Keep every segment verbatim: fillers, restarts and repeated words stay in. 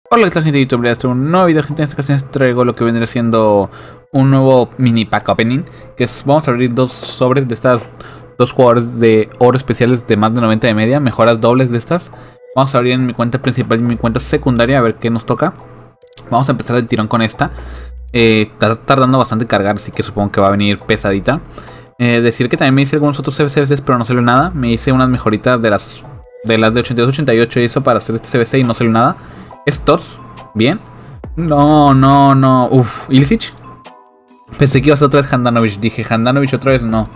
Hola, ¿qué tal, gente de YouTube? Voy a hacer un nuevo video, gente. En esta ocasión les traigo lo que vendría siendo un nuevo mini pack opening, que es, vamos a abrir dos sobres de estas dos jugadores de oro especiales de más de noventa de media, mejoras dobles de estas. Vamos a abrir en mi cuenta principal y en mi cuenta secundaria a ver qué nos toca. Vamos a empezar el tirón con esta. Eh, está tardando bastante en cargar, así que supongo que va a venir pesadita. Eh, decir que también me hice algunos otros C B Cs, pero no salió nada. Me hice unas mejoritas de las de las de ochenta y dos ochenta y ocho y eso para hacer este C B C y no salió nada. Estos, bien. No, no, no. Uf, Ilicic. Pensé que iba a ser otra vez Handanovic. Dije, Handanovic otra vez no.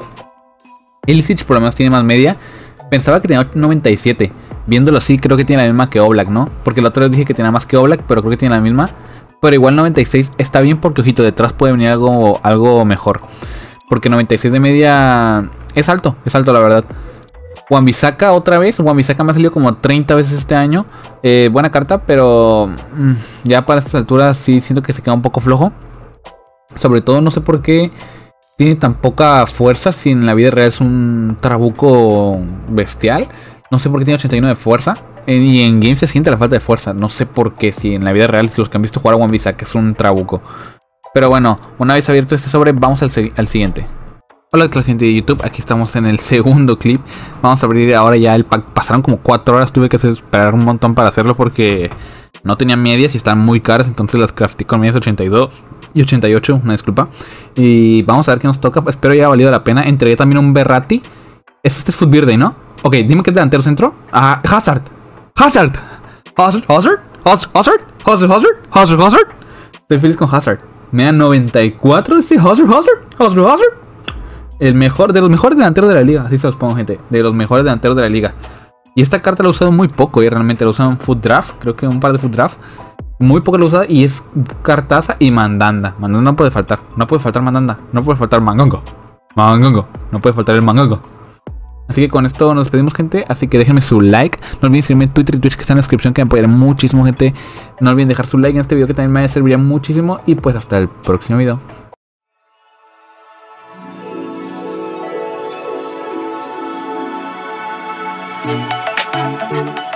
Ilicic por lo menos tiene más media. Pensaba que tenía noventa y siete. Viéndolo así, creo que tiene la misma que Oblak, ¿no? Porque la otra vez dije que tenía más que Oblak, pero creo que tiene la misma. Pero igual noventa y seis está bien porque, ojito, detrás puede venir algo, algo mejor. Porque noventa y seis de media es alto, es alto la verdad. Wan-Bissaka otra vez. Wan-Bissaka me ha salido como treinta veces este año. Eh, buena carta, pero mmm, ya para estas alturas sí siento que se queda un poco flojo. Sobre todo no sé por qué tiene tan poca fuerza si en la vida real es un trabuco bestial. No sé por qué tiene ochenta y nueve de fuerza. Eh, y en game se siente la falta de fuerza. No sé por qué si en la vida real, si los que han visto jugar a Wan-Bissaka es un trabuco. Pero bueno, una vez abierto este sobre, vamos al, al siguiente. Hola, ¿qué tal, gente de YouTube? Aquí estamos en el segundo clip. Vamos a abrir ahora ya el pack. Pasaron como cuatro horas, tuve que esperar un montón para hacerlo porque no tenía medias y están muy caras. Entonces las crafté con medias ochenta y dos y ochenta y ocho, una disculpa. Y vamos a ver qué nos toca. Espero haya valido la pena. Entregué también un Berratti. Este es Food Birthday, ¿no? Ok, dime qué delantero centro. Ah, Hazard. Hazard. Hazard, Hazard, Hazard, Hazard, Hazard, Hazard, Hazard, Hazard. Estoy feliz con Hazard. Me da noventa y cuatro de este Hazard, Hazard, Hazard, Hazard. El mejor, de los mejores delanteros de la liga. Así se los pongo, gente. De los mejores delanteros de la liga. Y esta carta la he usado muy poco. Y realmente la he usado en Food Draft. Creo que un par de Food Draft. Muy poco la he usado. Y es cartaza y mandanda. Mandanda no puede faltar. No puede faltar mandanda. No puede faltar mangongo. Mangongo. No puede faltar el mangongo. Así que con esto nos despedimos, gente. Así que déjenme su like. No olviden seguirme en Twitter y Twitch, que está en la descripción, que me apoyarán muchísimo, gente. No olviden dejar su like en este video, que también me serviría muchísimo. Y pues hasta el próximo video. Thank you.